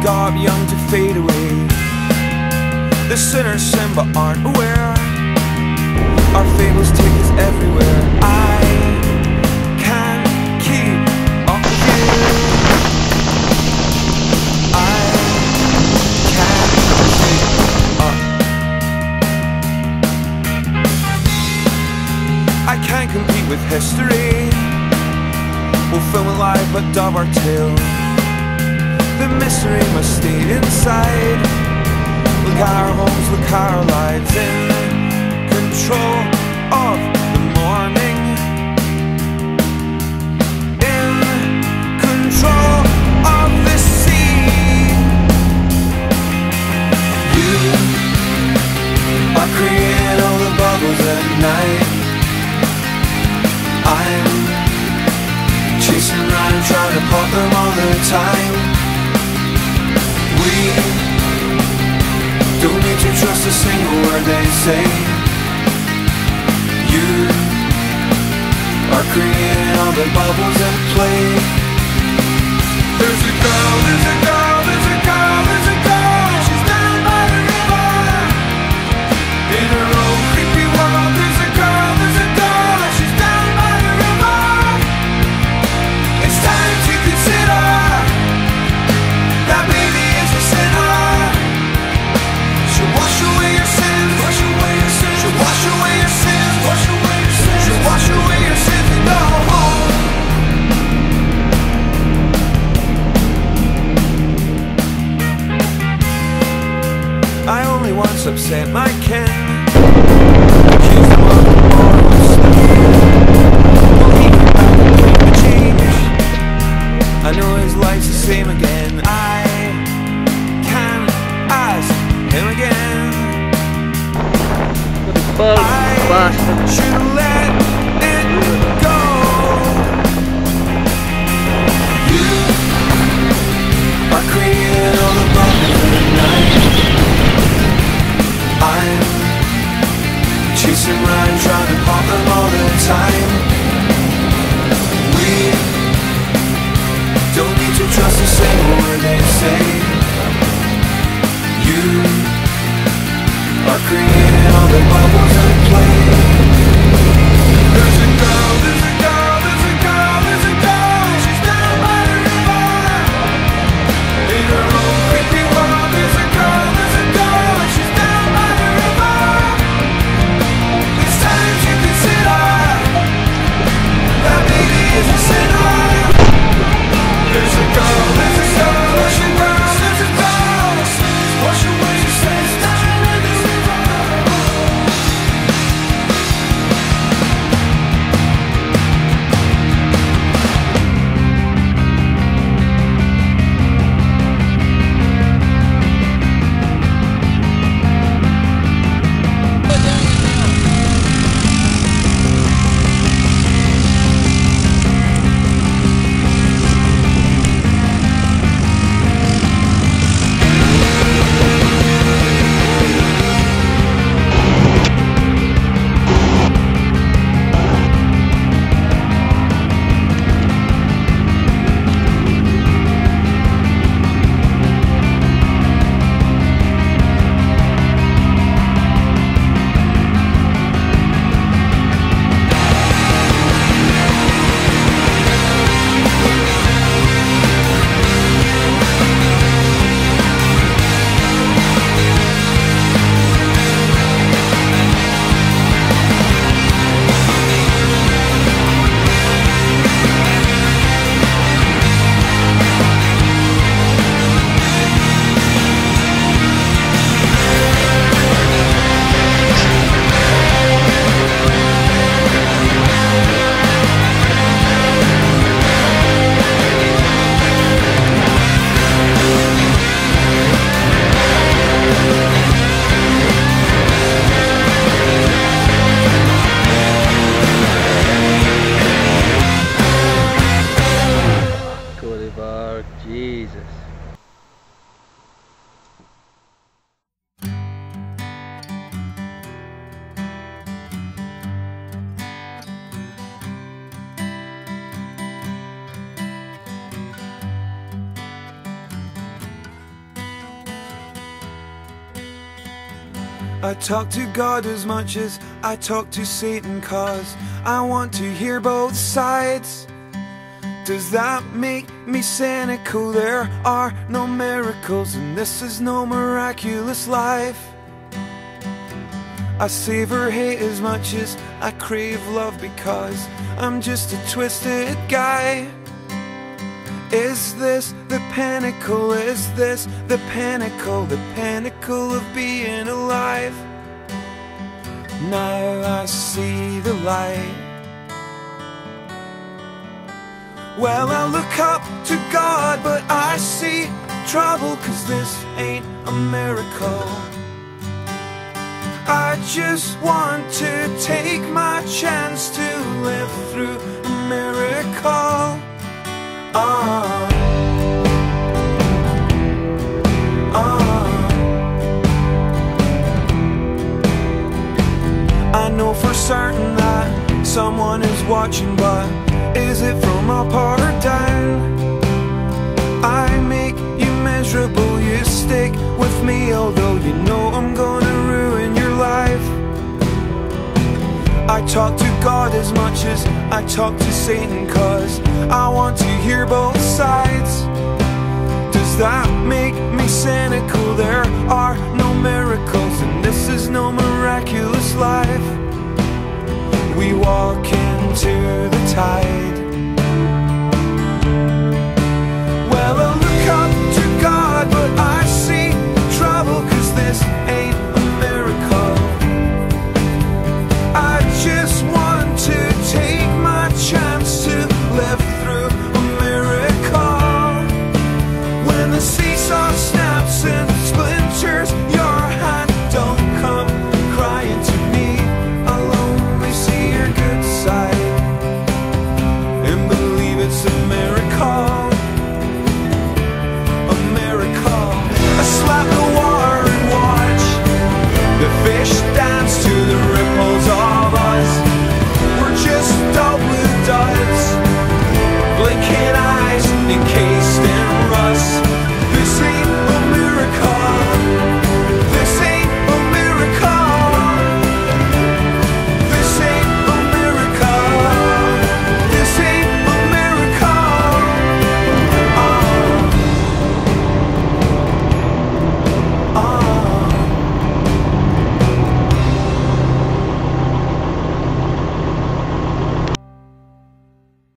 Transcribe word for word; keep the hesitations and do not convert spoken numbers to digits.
up young to fade away. The sinners sin but aren't aware. Our fables take us everywhere. I can't keep up with you. I can't keep up. I can't compete with history. We'll film it live but dub our tale. The mystery must stay inside. Look at our homes, look at our lives, in control of the morning, in control of the sea. You are creating all the bubbles at night. I'm chasing around trying to pop them all the time. We don't need to trust a single word they say. You are creating all the bubbles at play. There's a girl, there's a girl, there's a girl, there's a girl. She's down by the river. In her own creepy world, there's a girl, there's a girl. She's down by the river. It's time to consider that baby is a sinner. She'll wash away your sins, wash away your sins, she'll wash away your sins, wash away your sins, she'll wash away your sins and go home. I only once upset my kin, accused him of moral stuff. Well, he came back and keep the change. I know his life's the same again. I can ask him again. I should let it go. You are creating all the bubbles in the night. I'm chasing around trying to pop them all the time. We don't need to trust a single word they say. You are creating all the bubbles at play. I talk to God as much as I talk to Satan, 'cause I want to hear both sides. Does that make me cynical? There are no miracles, and this is no miraculous life. I savor hate as much as I crave love, because I'm just a twisted guy. Is this the pinnacle? Is this the pinnacle? The pinnacle of being alive? Now I see the light. Well, I look up to God, but I see trouble, 'cause this ain't a miracle. I just want to take my chance to live through a miracle. Ah, ah. I know for certain that someone is watching, but is it from up or down? I make you miserable, you stick with me, although you know I'm gonna ruin your life. I talk to God as much as I talk to Satan, 'cause I want to hear both sides. Does that make me cynical? There are no miracles, and this is no miraculous life. We walk into the tide.